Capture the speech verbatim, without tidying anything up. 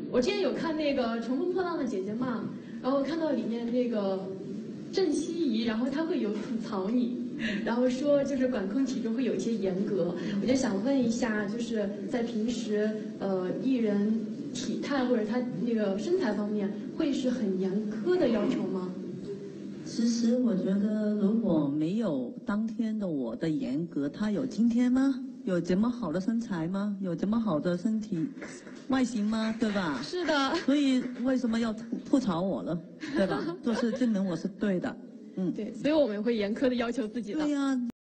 我之前有看那个《乘风破浪的姐姐》嘛，然后看到里面那个郑希怡，然后她会有吐槽你，然后说就是管控体重会有一些严格。我就想问一下，就是在平时呃艺人体态或者他那个身材方面，会是很严苛的要求吗？ 其实我觉得，如果没有当天的我的严格，他有今天吗？有这么好的身材吗？有这么好的身体外形吗？对吧？ 是的。 所以为什么要吐吐槽我了？对吧？就是证明我是对的。嗯， 对，所以我们会严苛的要求自己的。 对呀。